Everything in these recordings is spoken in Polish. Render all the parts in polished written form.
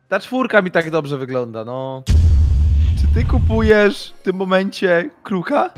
Ta czwórka mi tak dobrze wygląda, no. Czy ty kupujesz w tym momencie kruka?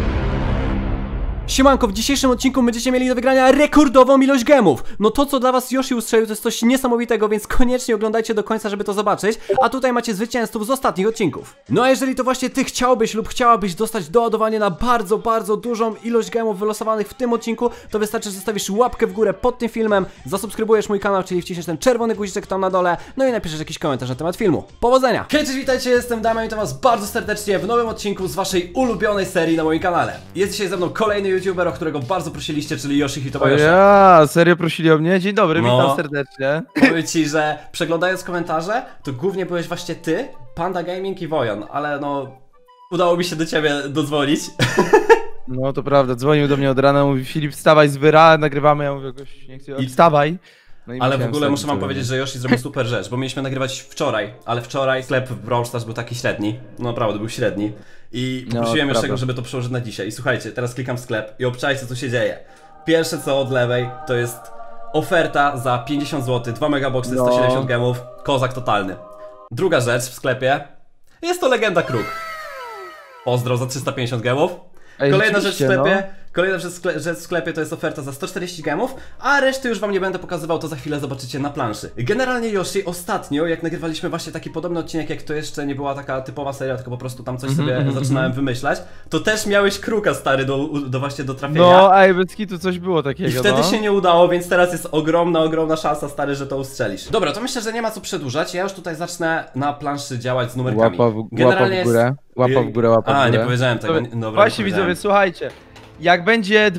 Siemanko, w dzisiejszym odcinku będziecie mieli do wygrania rekordową ilość gemów. No to, co dla was Yoshi ustrzelił, to jest coś niesamowitego, więc koniecznie oglądajcie do końca, żeby to zobaczyć. A tutaj macie zwycięzców z ostatnich odcinków. No a jeżeli to właśnie ty chciałbyś lub chciałabyś dostać doładowanie na bardzo dużą ilość gemów wylosowanych w tym odcinku, to wystarczy, że zostawisz łapkę w górę pod tym filmem, zasubskrybujesz mój kanał, czyli wciśniesz ten czerwony guziczek tam na dole, no i napiszesz jakiś komentarz na temat filmu. Powodzenia! Hej, cześć, witajcie, jestem Damian i witam was bardzo serdecznie w nowym odcinku z waszej ulubionej serii na moim kanale. Jest dzisiaj ze mną kolejny youtuber, o którego bardzo prosiliście, czyli Yoshihito Yoshi. Ja, serio prosili o mnie? Dzień dobry, No. witam serdecznie. Powiem ci, że przeglądając komentarze, to głównie byłeś właśnie ty, Panda Gaming i Wojan, ale no udało mi się do ciebie dodzwonić. No to prawda, dzwonił do mnie od rana, mówi Filip, wstawaj z wyra, nagrywamy, ja mówię, goś nie chcę, wstawaj. No i Ale w musiałem ogóle wstać, muszę wam powiedzieć, że Yoshi zrobił super rzecz, bo mieliśmy nagrywać wczoraj, ale wczoraj sklep w Brawl Stars był taki średni, no naprawdę był średni. I poprosiłem jeszcze go, żeby to przełożyć na dzisiaj. I słuchajcie, teraz klikam w sklep i obczajcie, co się dzieje. Pierwsze co od lewej to jest oferta za 50 zł, 2 megaboxy, 170 gemów, kozak totalny. Druga rzecz w sklepie, jest to Legenda Kruk. Pozdro za 350 gemów. Kolejna rzecz w sklepie, kolejna rzecz w sklepie to jest oferta za 140 gemów, a reszty już wam nie będę pokazywał, to za chwilę zobaczycie na planszy. Generalnie Yoshi ostatnio, jak nagrywaliśmy właśnie taki podobny odcinek, jak to jeszcze nie była taka typowa seria, tylko po prostu tam coś sobie zaczynałem wymyślać, to też miałeś kruka, stary, do właśnie do trafienia. No, ej, bez kitu coś było takiego, I wtedy się nie udało, więc teraz jest ogromna szansa, stary, że to ustrzelisz. Dobra, to myślę, że nie ma co przedłużać, ja już tutaj zacznę na planszy działać z numerkami. Łapa w górę, łapa w górę. A, nie powiedziałem tego. Dobra, właśnie widzowie, słuchajcie. Jak będzie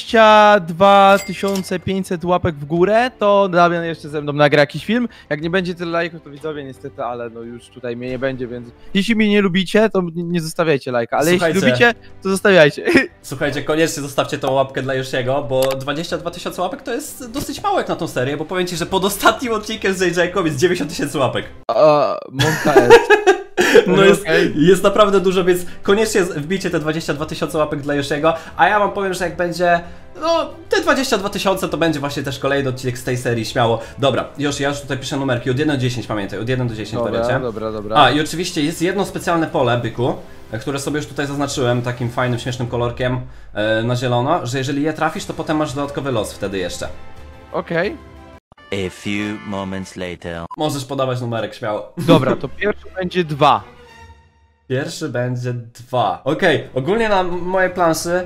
22 500 łapek w górę, to Damian jeszcze ze mną nagra jakiś film. Jak nie będzie tyle lajków, to widzowie niestety, ale no już tutaj mnie nie będzie, więc jeśli mnie nie lubicie, to nie zostawiajcie lajka, ale Słuchajcie, jeśli lubicie, to zostawiajcie. Słuchajcie, koniecznie zostawcie tą łapkę dla Yoshiego, bo 22 000 łapek to jest dosyć mało jak na tą serię, bo powiem ci, że pod ostatnim odcinkiem z JJ-ką jest 90 000 łapek. Monka jest. No jest naprawdę dużo, więc koniecznie wbijcie te 22 000 łapek dla Yoshiego, a ja wam powiem, że jak będzie, no te 22 000 to będzie właśnie też kolejny odcinek z tej serii, śmiało. Dobra, Yoshi, ja już tutaj piszę numerki, od 1 do 10 pamiętaj, od 1 do 10 pamiętacie. Dobra. A i oczywiście jest jedno specjalne pole, byku, które sobie już tutaj zaznaczyłem takim fajnym, śmiesznym kolorkiem na zielono, że jeżeli je trafisz, to potem masz dodatkowy los wtedy jeszcze. Okej. A few moments later. Możesz podawać numerek, śmiało. Dobra, to pierwszy będzie 2. Pierwszy będzie 2. Okej, ogólnie na mojej planszy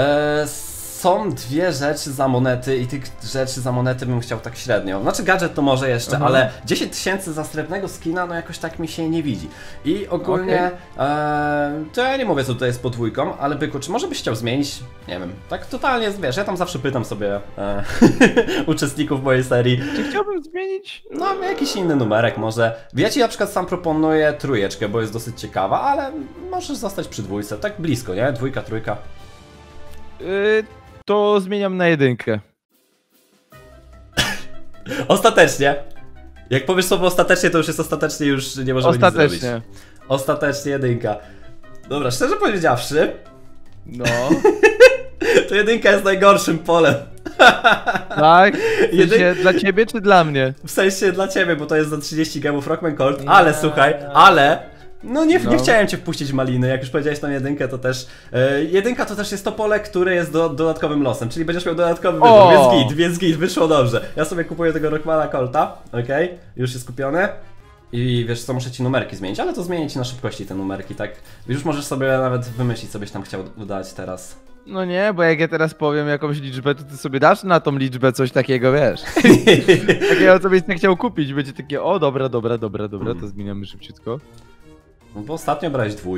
są dwie rzeczy za monety i tych rzeczy za monety bym chciał tak średnio. Znaczy gadżet to może jeszcze, ale 10 000 za srebrnego skina, no jakoś tak mi się nie widzi. I ogólnie to ja nie mówię, co tutaj jest podwójką, ale byku, czy może byś chciał zmienić? Nie wiem, tak totalnie, wiesz, ja tam zawsze pytam sobie uczestników mojej serii. Czy chciałbym zmienić? No, jakiś inny numerek może. Ja ci na przykład sam proponuję trójeczkę, bo jest dosyć ciekawa, ale możesz zostać przy dwójce, tak blisko, nie? Dwójka, trójka. To zmieniam na 1. Ostatecznie. Jak powiesz słowo ostatecznie, to już jest ostatecznie, już nie możemy nic zrobić. Ostatecznie 1. Dobra, szczerze powiedziawszy, No. to 1 jest najgorszym polem. Tak? W sensie dla ciebie czy dla mnie? W sensie dla ciebie, bo to jest za 30 gemów Rockman Colt, ale słuchaj, ale... No nie chciałem cię wpuścić w maliny, jak już powiedziałeś tą 1, to też... 1 to też jest to pole, które jest dodatkowym losem, czyli będziesz miał dodatkowy wybór, więc git, wyszło dobrze. Ja sobie kupuję tego Rockmana Colta, okej, już jest kupiony. I wiesz co, muszę ci numerki zmienić, ale to zmienię ci na szybkości te numerki, tak? Już możesz sobie nawet wymyślić, co byś tam chciał dodać teraz. No nie, bo jak ja teraz powiem jakąś liczbę, to ty sobie dasz na tą liczbę coś takiego, wiesz. Takiego, co byś nie chciał kupić, będzie takie, o dobra, to zmieniamy szybciutko. No bo ostatnio brałeś 2.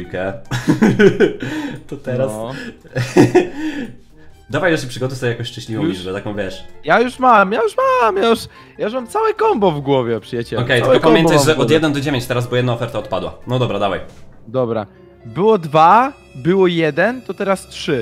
To teraz... No. Dawaj jeszcze przygotuj sobie jakąś szczęśliwą liczbę, taką wiesz. Ja już mam całe combo w głowie, przyjacielu. Okej, tylko pamiętaj, że od 1 do 9 teraz, bo jedna oferta odpadła. No dobra, dawaj. Dobra. Było 2, było 1, to teraz 3.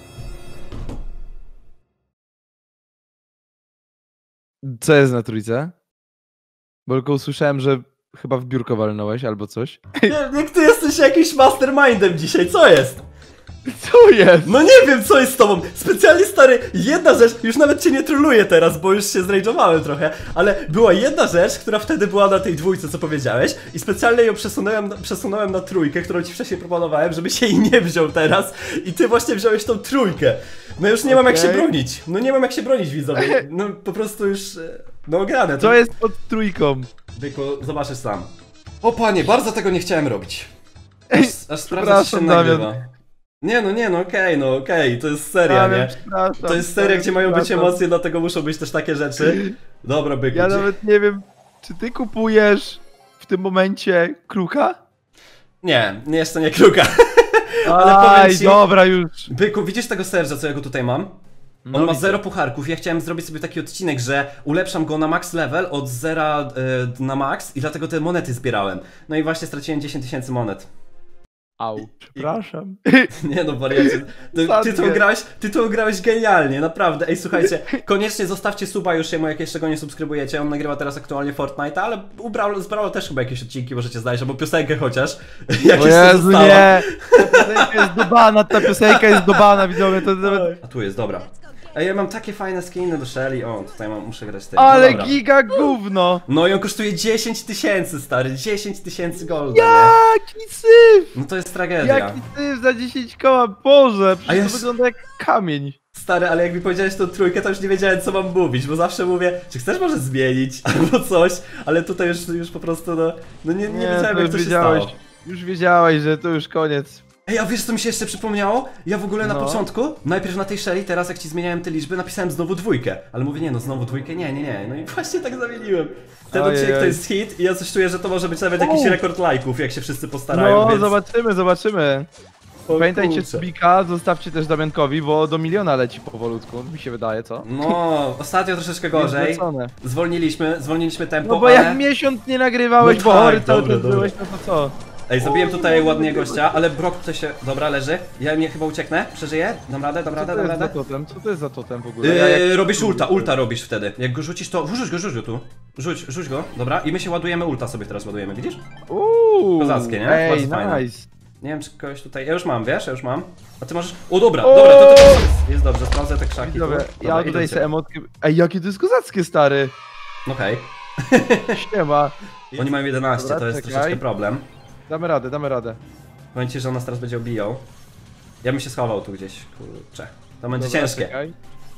Co jest na trójce? Bo tylko usłyszałem, że chyba w biurko walnąłeś albo coś. Jak ty jesteś jakimś mastermindem dzisiaj, co jest? Co jest? No nie wiem, co jest z tobą. Specjalnie, stary, jedna rzecz, już nawet cię nie troluję teraz, bo już się zrage'owałem trochę, ale była jedna rzecz, która wtedy była na tej dwójce, co powiedziałeś, i specjalnie ją przesunąłem na trójkę, którą ci wcześniej proponowałem, żebyś jej nie wziął teraz, i ty właśnie wziąłeś tą trójkę. No już nie mam jak się bronić. No nie mam jak się bronić, widzowie. No po prostu już... No grane. Co jest pod trójką? Byku, zobaczysz sam. O panie, bardzo tego nie chciałem robić. Aż sprawdzę, czy się Damian. nagrywa. Nie no, okej, to jest seria, nie? To jest seria, gdzie mają być emocje, dlatego muszą być też takie rzeczy. Dobra, byku. Ja nawet nie wiem, czy ty kupujesz w tym momencie kruka? Nie, jeszcze nie kruka. Ale powiem ci- dobra już. Byku, widzisz tego Serge'a, co ja go tutaj mam? On ma 0 pucharków. Ja chciałem zrobić sobie taki odcinek, że ulepszam go na max level od 0 na max i dlatego te monety zbierałem. No i właśnie straciłem 10 000 monet. Au, przepraszam. Nie no, wariacie. Ty to grałeś genialnie, naprawdę. Ej, słuchajcie, koniecznie zostawcie suba już jemu, jak jeszcze go nie subskrybujecie. On nagrywa teraz aktualnie Fortnite'a, ale zbrał też chyba jakieś odcinki, możecie znaleźć, albo piosenkę chociaż. O Jezu, nie! Ta piosenka jest dobana, widzowie, to nawet... A tu jest, dobra. Ej, ja mam takie fajne skiny do Shelly. O, tutaj muszę grać tym. Ale no dobra. giga gówno! No i on kosztuje 10 000, stary, 10 000 golda, nie? Jaki syf! No to jest tragedia. Jaki syf za 10 koła, Boże! Przecież ja to wygląda jak kamień. Stary, ale jak mi powiedziałeś tą trójkę, to już nie wiedziałem, co mam mówić, bo zawsze mówię, czy chcesz może zmienić, albo coś, ale tutaj już po prostu, no nie wiedziałem, jak to się stało. Już wiedziałeś, że to już koniec. Ej, a wiesz, co mi się jeszcze przypomniało? Ja w ogóle na początku, najpierw na tej Shelly, teraz jak ci zmieniałem te liczby, napisałem znowu dwójkę, ale mówię, nie no, znowu dwójkę, nie, no i właśnie tak zamieniłem. Ten odcinek to jest hit i ja coś czuję, że to może być nawet jakiś rekord lajków, jak się wszyscy postarają, No, więc... zobaczymy. O Pamiętajcie kurczę. subika, zostawcie też Damiankowi, bo do 1 000 000 leci powolutku, mi się wydaje, co? No, ostatnio troszeczkę gorzej. Zlecone. Zwolniliśmy tempo, No bo ale... jak miesiąc nie nagrywałeś, No bo tak, chory cały dobra, czas dobra. byłeś, no to co? Ej, zabiłem tutaj ładnie gościa, ale Brock tutaj się... Dobra, leży. Ja nie chyba ucieknę, przeżyję. Dam radę. Co to jest za totem? Co to jest za totem w ogóle? Robisz ulta robisz wtedy. Jak go rzucisz, to... Rzuć go tu. Rzuć go, dobra. I my się ładujemy, ulta sobie teraz ładujemy, widzisz? Kozackie, nie? Ej, Bardzo fajne. nice. Nie wiem, czy kogoś tutaj... Ja już mam, wiesz? Ja już mam. A ty możesz... O, dobra, to jest dobrze, sprawdzę te krzaki. Dobra, tu. ja tutaj sobie emotki... Ej, jakie to jest kozackie, stary! Okej. Siema. Oni mają 11, Dobra, to jest czekaj. troszeczkę problem. Damy radę. Powiem ci, że on nas teraz będzie obijał. Ja bym się schował tu gdzieś, kurczę. To będzie Dobra, ciężkie. czekaj.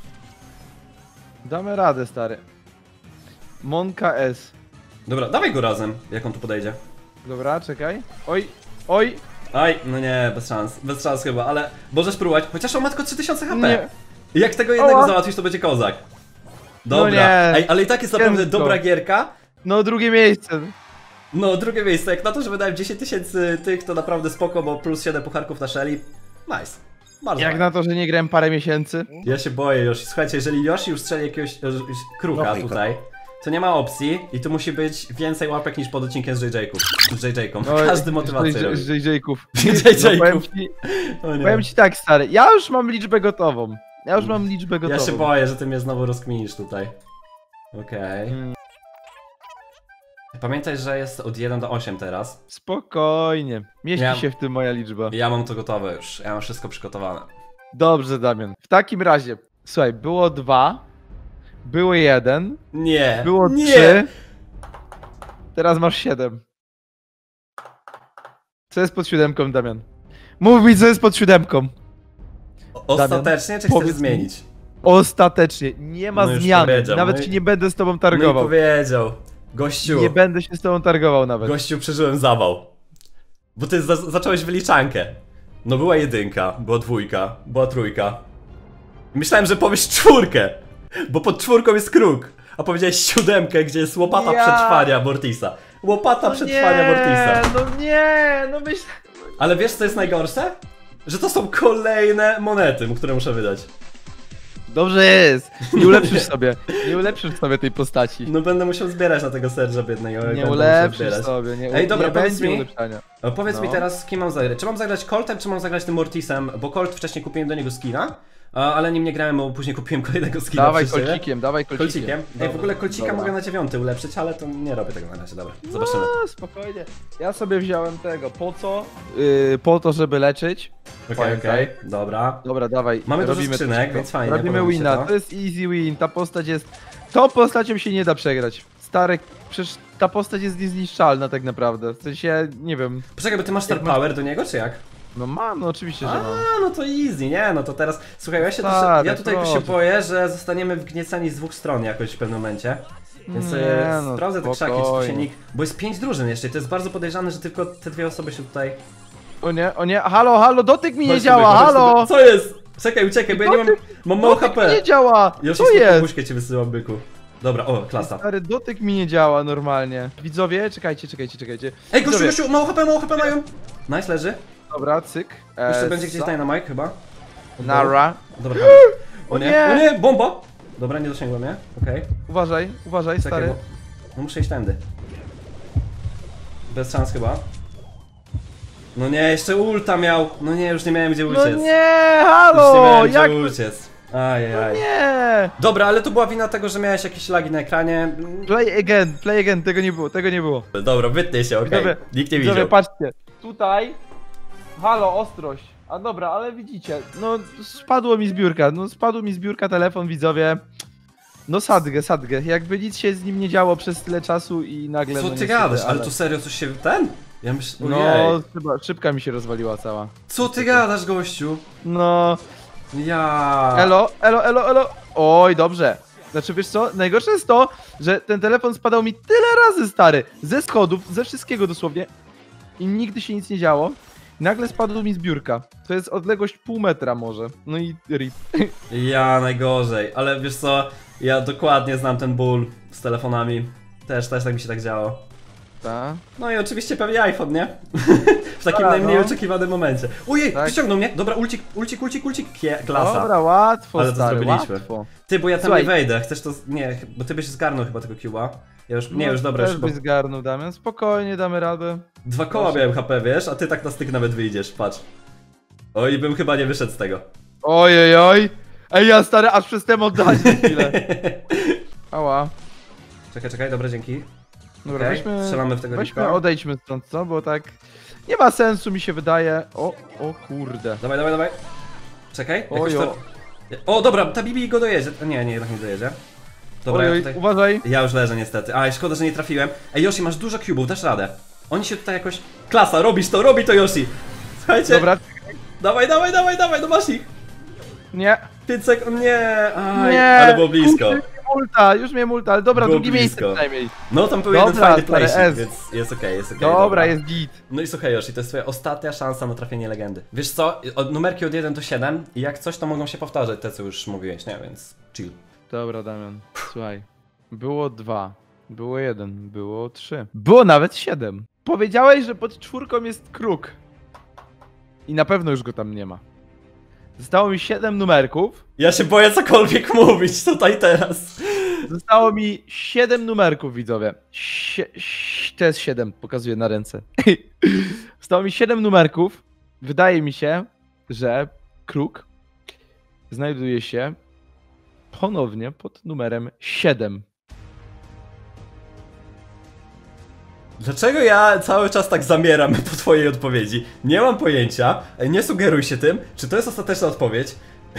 Damy radę, stary. Monka S. Dobra, dawaj go razem, jak on tu podejdzie. Dobra, czekaj. Oj! Aj, no nie, bez szans chyba, ale możesz próbować, chociaż on ma tylko 3000 HP. Nie. I jak tego jednego Oła. załatwisz, to będzie kozak. Dobra, No nie. ej, ale i tak jest naprawdę Ciężko. dobra gierka. No, drugie miejsce. No, drugie miejsce, jak na to, że wydałem 10 000 tych, to naprawdę spoko, bo plus 7 pucharków na Shelly. Nice. Bardzo Jak fajnie. na to, że nie grałem parę miesięcy. Ja się boję, Yoshi. Słuchajcie, jeżeli Yoshi już strzeli jakiegoś kruka tutaj, to nie ma opcji i tu musi być więcej łapek niż pod odcinkiem z JJ-ką. Każdy motywację robi. Z JJ-ków. JJ-ków. Powiem ci tak, stary, ja już mam liczbę gotową. Ja się boję, że ty mnie znowu rozkminisz tutaj. Okej. Pamiętaj, że jest od 1 do 8 teraz. Spokojnie. Mieści się w tym moja liczba. Ja mam to gotowe już. Ja mam wszystko przygotowane. Dobrze, Damian. W takim razie, słuchaj, było 2, było 1, Nie. było nie. 3, teraz masz 7. Co jest pod 7, Damian? Mów mi, co jest pod 7. Ostatecznie, czy chcesz powiedz mi. zmienić? Ostatecznie, nie ma No już zmiany. powiedział, Nawet no i- się nie będę z tobą No i targował. powiedział. Gościu. Nie będę się z tobą targował nawet. Gościu, przeżyłem zawał. Bo ty zacząłeś wyliczankę. No była 1, była 2, była 3. Myślałem, że powiesz 4, bo pod 4 jest kruk. A powiedziałeś 7, gdzie jest łopata przetrwania Mortisa. Łopata przetrwania Mortisa. No myślę... Ale wiesz, co jest najgorsze? Że to są kolejne monety, które muszę wydać. Dobrze jest. Nie ulepszysz sobie tej postaci. No będę musiał zbierać na tego Serge'a biednego. Nie ulepszysz sobie, Ej, dobra, nie powiedz będzie mi. ulepszania. Powiedz mi No. teraz, z kim mam zagrać? Czy mam zagrać Coltem, czy mam zagrać tym Mortisem? Bo Colt wcześniej kupiłem do niego skina, ale nim nie grałem, bo później kupiłem kolejnego skina. Dawaj przy siebie. kolcikiem. Kolcikiem? Ej, w Dobra, ogóle kolcika dobra. mogę na 9 ulepszyć, ale to nie robię tego na razie, dobra. Zobaczymy. No, spokojnie. Ja sobie wziąłem tego, po co? Po to, żeby leczyć. Okej, dobra. Dobra, dawaj. Mamy dużo robimy skrzynek, wszystko. więc fajnie, Robimy podoba mi się wina, to. to jest easy win, ta postać jest... Tą postacią się nie da przegrać. Stary, przecież ta postać jest niezniszczalna tak naprawdę. W sensie, nie wiem. Poczekaj, bo ty masz Star Jak masz- Power do niego, czy jak? No mam, no oczywiście, że A, mam. no to easy, nie, no to teraz... Słuchaj, Stary, ja tutaj proszę. się boję, że zostaniemy wgnieceni z dwóch stron jakoś w pewnym momencie. Więc Nie, no, sprawdzę te krzaki, czy tu się spokojnie. nikt... Bo jest 5 drużyn jeszcze i to jest bardzo podejrzane, że tylko te dwie osoby się tutaj... O nie, halo, dotyk mi nie Chodź działa, tutaj, chodź halo! tutaj. Co jest? Czekaj, uciekaj, bo ja nie mam mało Dotyk mi HP. nie działa! Już Co jest? buźkę ci wysyłam, byku. Dobra, o, klasa. Stary, dotyk mi nie działa normalnie. Widzowie, czekajcie. Ej, gościu, Widzowie, mało HP mają. Nice, leży. Dobra, cyk. Jeszcze będzie gdzieś Dynamite chyba. Nara. Dobra, O o nie! nie, bomba! Dobra, nie dosięgłem, nie? Okej. Uważaj, Czekaj, stary. bo... No muszę iść tędy. Bez szans chyba. No nie, jeszcze ulta miał. No nie, już nie miałem gdzie uciec. No nie, Już nie halo! miałem gdzie Jak... uciec. Ajajaj. Nie! Dobra, ale to była wina tego, że miałeś jakieś lagi na ekranie. Play again, tego nie było. Dobra, wytnij się, okej. Widzowie, Nikt nie Widzowie, widział. patrzcie. Tutaj. Halo, ostrość. A dobra, ale widzicie, no spadło mi z biurka telefon, widzowie. No sadgę. Jakby nic się z nim nie działo przez tyle czasu i nagle... Co no ty niestety, gadasz? Ale to serio coś się... Ten? Ja myślę... No, Ojej. szybka mi się rozwaliła cała. Co ty gadasz, gościu? No... Ja. Elo. Oj, dobrze. Znaczy, wiesz co? Najgorsze jest to, że ten telefon spadał mi tyle razy, stary. Ze schodów, ze wszystkiego dosłownie. I nigdy się nic nie działo. Nagle spadł mi z biurka. To jest odległość pół metra może. No i rip. Ja najgorzej, ale wiesz co? Ja dokładnie znam ten ból z telefonami. Też tak mi się tak działo. Ta? No i oczywiście pewnie iPhone, nie? W takim Tak, najmniej no. oczekiwanym momencie. Ojej, Tak. wyciągnął mnie! Dobra, ulcik, klasa. Dobra, łatwo, Ale to stary, zrobiliśmy. łatwo. Ty, bo ja tam Słuchaj. nie wejdę, chcesz to... Nie, bo ty byś zgarnął chyba tego cube'a. Ja już... Nie, No, już dobra, też już byś chyba... zgarnął, Damian. Spokojnie, damy radę. 2 koła Proszę. miałem HP, wiesz? A ty tak na styk nawet wyjdziesz, patrz. Oj, bym chyba nie wyszedł z tego. Ojej. Ej, ja stary, aż przestałem oddać na chwilę. Ała. Czekaj, dobra, dzięki. Dobra, Okej, weźmy... strzelamy w tego Weźmy, Rika. odejdźmy stąd, co? Bo tak... Nie ma sensu, mi się wydaje. O kurde. Dawaj. Czekaj, jakoś Ojo. to... O, dobra, ta Bibi go dojedzie. Nie, jednak nie dojedzie. Dobra, ja Ojej, tutaj... uważaj. Ja już leżę niestety. Aj, szkoda, że nie trafiłem. Ej, Yoshi, masz dużo cubów, dasz radę. Oni się tutaj jakoś... Klasa, robi to Yoshi. Słuchajcie. Dobra. Dawaj, no masz ich. Nie. 5 sekund, nie. Aj, Nie. ale było blisko. Kurde, już mnie multa, ale dobra, Było drugie blisko. miejsce przynajmniej. No tam był Dobra, jeden fajny stary playship, S. więc jest okej, Dobra, jest git. No i słuchaj Yoshi, to jest twoja ostatnia szansa na trafienie legendy. Wiesz co, numerki od 1 do 7 i jak coś to mogą się powtarzać, te co już mówiłeś, nie? Więc chill. Dobra, Damian, słuchaj. Było 2, było 1, było 3. Było nawet 7. Powiedziałeś, że pod 4 jest kruk. I na pewno już go tam nie ma. Zostało mi 7 numerków. Ja się boję cokolwiek mówić tutaj teraz. Zostało mi 7 numerków, widzowie. To jest 7, pokazuję na ręce. Zostało mi 7 numerków. Wydaje mi się, że kruk znajduje się ponownie pod numerem 7. Dlaczego ja cały czas tak zamieram po twojej odpowiedzi? Nie mam pojęcia, nie sugeruj się tym, czy to jest ostateczna odpowiedź?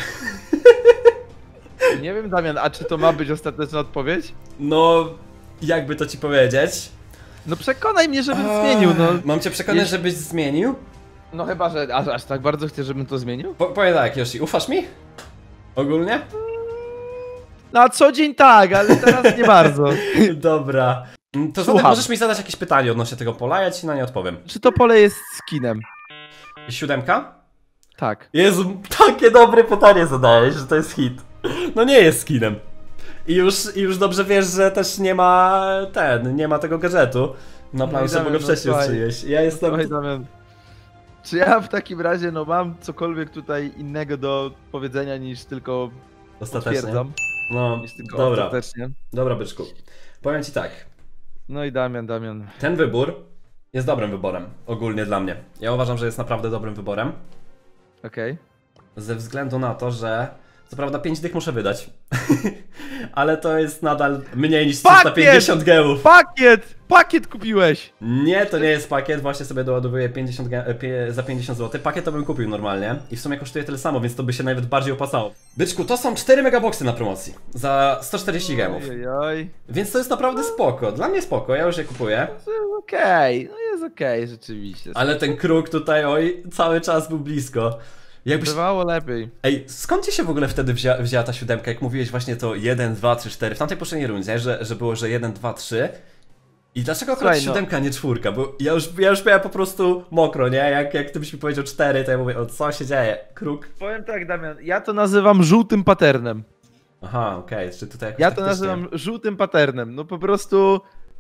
Nie wiem, Damian, a czy to ma być ostateczna odpowiedź? No, jakby to ci powiedzieć? No przekonaj mnie, żebym zmienił, no. Mam cię przekonać, Jeśli- żebyś zmienił? No chyba, że aż tak bardzo chcesz, żebym to zmienił? Powiem tak, Yoshi, ufasz mi? Ogólnie? Na co dzień tak, ale teraz nie bardzo. Dobra. To Słucham. możesz mi zadać jakieś pytanie odnośnie tego pola, ja ci na nie odpowiem. Czy to pole jest skinem? 7? Tak. Jezu, takie dobre pytanie zadałeś, że to jest hit. No nie jest skinem. I już dobrze wiesz, że też nie ma tego gadżetu na planie, Damian, bo go wcześniej słuchaj. ustrzymałeś. Ja jestem... Słuchaj, Damian. Czy ja w takim razie, no mam cokolwiek tutaj innego do powiedzenia niż tylko Ostatecznie. potwierdzam? No, Niż tylko dobra. ostatecznie. Dobra, byczku. Powiem ci tak. No i Damian. Ten wybór jest dobrym wyborem, ogólnie dla mnie. Ja uważam, że jest naprawdę dobrym wyborem. Okej. Ze względu na to, że Co prawda 5 dych muszę wydać. Ale to jest nadal mniej niż 350 gemów. Pakiet kupiłeś! Nie, to nie jest pakiet, właśnie sobie doładowuję 50 za 50 zł. Pakiet to bym kupił normalnie i w sumie kosztuje tyle samo, więc to by się nawet bardziej opasało. Byczku, to są 4 megaboxy na promocji za 140 gemów. Więc to jest naprawdę spoko. Dla mnie spoko, ja już je kupuję. To jest okej, no jest okej, rzeczywiście. Ale ten kruk tutaj, oj, cały czas był blisko. Jakbyś... Bywało lepiej. Ej, skąd ci się w ogóle wtedy wzięła ta siódemka, jak mówiłeś właśnie to 1, 2, 3, 4, w tamtej poprzedniej rundzie, że było, że 1, 2, 3. I dlaczego akurat siódemka, nie czwórka? Bo ja już miałem po prostu mokro, nie? Jak ty byś mi powiedział 4, to ja mówię, o co się dzieje? Kruk. Powiem tak, Damian, ja to nazywam żółtym patternem. Aha, okej, czy tutaj jakoś Ja to nazywam żółtym patternem, no po prostu...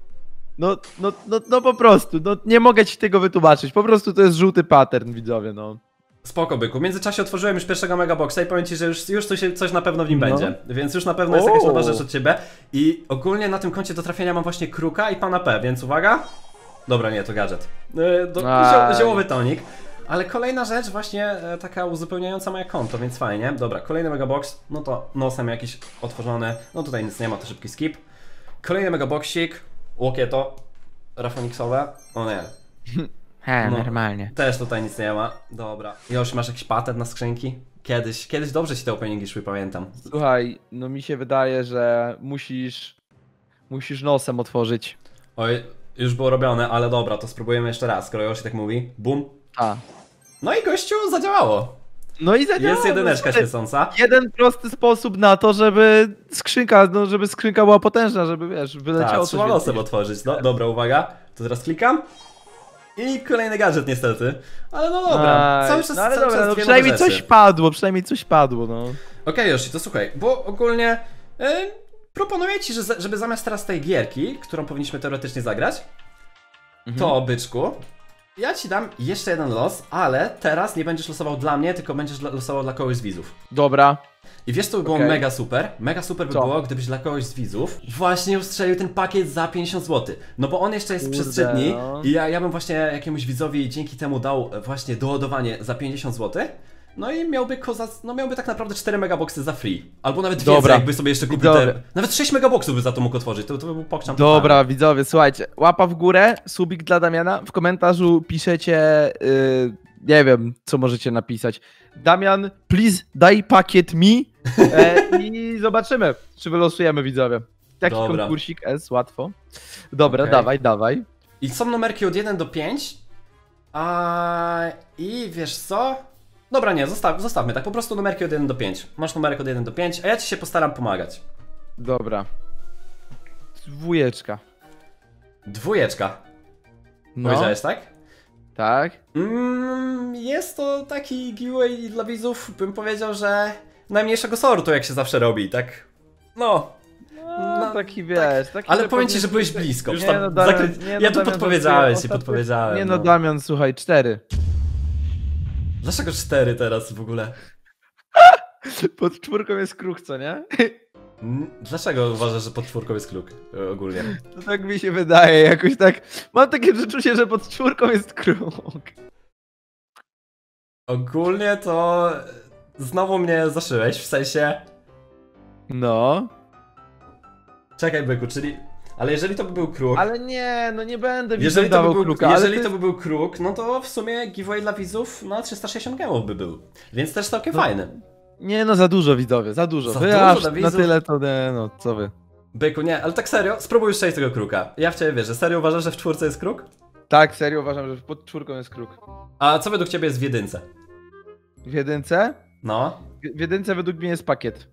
No po prostu, no nie mogę ci tego wytłumaczyć, po prostu to jest żółty pattern, widzowie, no. Spoko, byku. W międzyczasie otworzyłem już pierwszego megaboxa i powiem ci, że już coś na pewno w nim będzie. Więc już na pewno jest jakaś nowa rzecz od ciebie. I ogólnie na tym koncie do trafienia mam właśnie Kruka i Pana P, więc uwaga. Dobra, nie, to gadżet. Ziołowy tonik. Ale kolejna rzecz właśnie taka uzupełniająca moje konto, więc fajnie. Dobra, kolejny megabox. No to nosem jakiś otworzony. No tutaj nic nie ma, to szybki skip. Kolejny megaboxik. Łokieto. Rafoniksowe. O nie. Normalnie. Też tutaj nic nie ma. Dobra. Już masz jakiś patent na skrzynki? Kiedyś dobrze ci te openingi szły, pamiętam. Słuchaj, no mi się wydaje, że musisz nosem otworzyć. Oj, już było robione, ale dobra, to spróbujemy jeszcze raz, skoro Yoshi tak mówi. Bum. A. No i gościu, zadziałało. No i zadziałało. Jest jedyneczka świecąca. Jeden prosty sposób na to, żeby skrzynka była potężna, żeby wiesz, wyleciało coś trzeba nosem otworzyć. No dobra, uwaga. To teraz klikam. I kolejny gadżet niestety. Ale no dobra, cały czas, no ale cały dobra, czas no dwie przynajmniej nowe rzeczy. przynajmniej coś padło, no. Okej, Yoshi, to słuchaj, bo ogólnie proponuję ci, żeby zamiast teraz tej gierki, którą powinniśmy teoretycznie zagrać, to byczku, ja ci dam jeszcze jeden los, ale teraz nie będziesz losował dla mnie, tylko będziesz losował dla kogoś z widzów. Dobra. I wiesz, co by było mega super? Mega super by było, gdybyś dla kogoś z widzów właśnie ustrzelił ten pakiet za 50 zł. No bo on jeszcze jest przez 3 dni i ja bym właśnie jakiemuś widzowi dzięki temu dał właśnie doładowanie za 50 zł. No i miałby tak naprawdę 4 megaboxy za free. Albo nawet więcej, jakby sobie jeszcze kupił te... Nawet 6 megaboxów by za to mógł otworzyć, to by był pokczam. Dobra, widzowie, słuchajcie, łapa w górę, subik dla Damiana, w komentarzu piszecie, nie wiem, co możecie napisać. Damian, please daj pakiet mi i zobaczymy, czy wylosujemy, widzowie. Taki konkursik S, łatwo. Dobra, dawaj. I są numerki od 1 do 5. I wiesz co? Dobra, nie, zostawmy tak, po prostu numerki od 1 do 5. Masz numerek od 1 do 5, a ja ci się postaram pomagać. Dobra. Dwójeczka. Dwójeczka. No. Powiedziałeś, tak? Tak. Jest to taki giveaway dla widzów, bym powiedział, że najmniejszego sortu, jak się zawsze robi, tak? No, taki wiesz, taki, ale powiem ci, że byłeś blisko. Już tam ja tu podpowiedziałem ci, podpowiedziałem. Nie no, Damian, słuchaj, 4. Dlaczego 4 teraz w ogóle? Pod czwórką jest kruk, co nie? Dlaczego uważasz, że pod czwórką jest kruk ogólnie? No tak mi się wydaje, jakoś tak. Mam takie przeczucie, że pod czwórką jest kruk. Ogólnie to znowu mnie zaszyłeś, w sensie... No. Czekaj, byku, czyli... Ale jeżeli to by był kruk... Ale nie, no nie będę jeżeli dawał kruka. Jeżeli to by był kruk, no to w sumie giveaway dla widzów na 360 gemów by był. Więc też całkiem fajny. Nie no, za dużo, widzowie, za dużo. Wy dużo aż dla na widzów? tyle to nie, no co wy. Byku, nie, ale tak serio, spróbuj strzelić tego kruka. Ja w ciebie wierzę. Serio uważasz, że w czwórce jest kruk? Tak, serio uważam, że pod czwórką jest kruk. A co według ciebie jest w jedynce? W jedynce? No. W jedynce według mnie jest pakiet.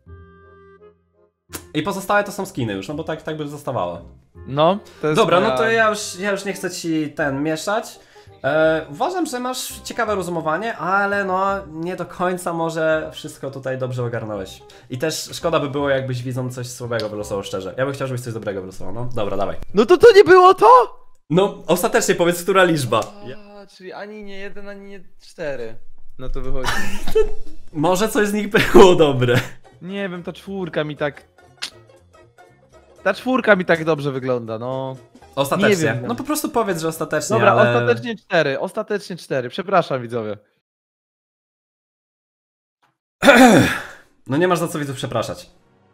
I pozostałe to są skiny już, no bo tak by zostawało. No, to jest dobra, no to ja już nie chcę ci mieszać. Uważam, że masz ciekawe rozumowanie, ale no nie do końca może wszystko tutaj dobrze ogarnąłeś. I też szkoda by było, jakbyś widzą coś słabego wylosował, szczerze. Ja bym chciał, żebyś coś dobrego wylosował, no. Dobra, dawaj. No to nie było to? No, ostatecznie powiedz, która liczba. Czyli ani nie 1, ani nie 4. No to wychodzi. Może coś z nich było dobre. Nie wiem, ta czwórka mi tak... Ta czwórka mi tak dobrze wygląda, no. Ostatecznie. Nie wiem. No po prostu powiedz, że ostatecznie, dobra, ale... ostatecznie 4. Przepraszam, widzowie. No nie masz za co widzów przepraszać.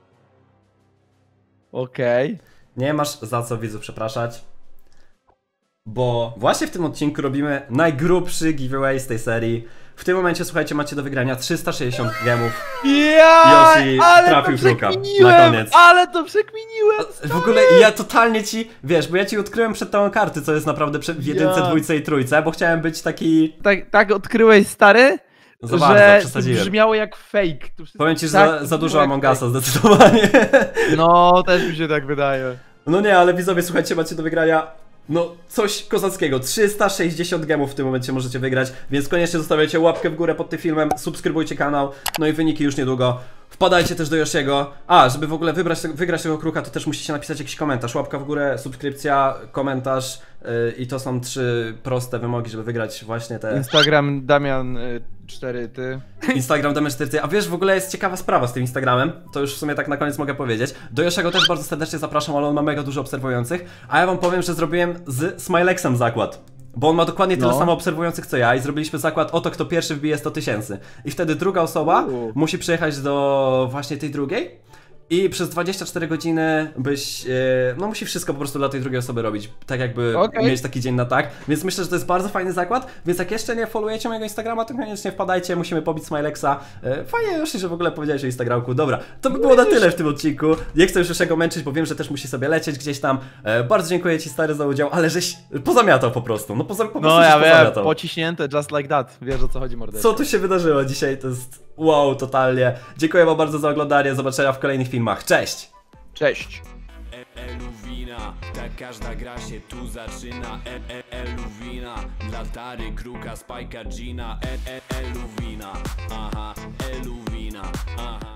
Okej. Nie masz za co widzów przepraszać. Bo właśnie w tym odcinku robimy najgrubszy giveaway z tej serii. W tym momencie, słuchajcie, macie do wygrania 360 gemów. Yoshi trafił kruka na koniec. Ale to przekminiłem! W ogóle ja totalnie ci, wiesz, bo ja ci odkryłem przed tą karty, co jest naprawdę w jedynce, dwójce i trójce, bo chciałem być taki... Tak odkryłeś, stary? Za bardzo, że przesadziłem. brzmiało jak fake. Powiem ci, że tak za dużo Among Usa zdecydowanie. No, też mi się tak wydaje. No nie, ale widzowie, słuchajcie, macie do wygrania no coś kozackiego. 360 gemów w tym momencie możecie wygrać, więc koniecznie zostawiajcie łapkę w górę pod tym filmem, subskrybujcie kanał, no i wyniki już niedługo. Wpadajcie też do Yoshiego. A, żeby w ogóle wygrać tego kruka, to też musicie napisać jakiś komentarz. Łapka w górę, subskrypcja, komentarz i to są 3 proste wymogi, żeby wygrać właśnie te... Instagram Damian 4 ty. Instagram Damian 4 ty. A wiesz, w ogóle jest ciekawa sprawa z tym Instagramem. To już w sumie tak na koniec mogę powiedzieć. Do Yoshiego też bardzo serdecznie zapraszam, ale on ma mega dużo obserwujących. A ja wam powiem, że zrobiłem z Smilexem zakład. Bo on ma dokładnie tyle samo obserwujących co ja i zrobiliśmy zakład o to, kto pierwszy wbije 100 000. I wtedy druga osoba musi przyjechać do właśnie tej drugiej i przez 24 godziny byś, no musi wszystko po prostu dla tej drugiej osoby robić, tak jakby mieć taki dzień na tak, więc myślę, że to jest bardzo fajny zakład, więc jak jeszcze nie followujecie mojego Instagrama, to koniecznie wpadajcie, musimy pobić Smilexa. Fajnie już, że w ogóle powiedziałeś o Instagramku, dobra, to by było na tyle w tym odcinku, nie chcę już Yoshiego męczyć, bo wiem, że też musi sobie lecieć gdzieś tam, bardzo dziękuję ci, stary, za udział, ale żeś pozamiatał po prostu, no po prostu no ja wiem, pozamiatał. pociśnięte, just like that, wiesz o co chodzi, mordeczko. Co tu się wydarzyło dzisiaj, to jest wow, totalnie. Dziękuję wam bardzo za oglądanie, zobaczenia w kolejnych filmach, cześć! Cześć! Eluwina, tak każda gra się tu zaczyna. Eluwina, dla Tary, Kruka, Spajka, Gina. Eluwina, aha, Eluwina, aha.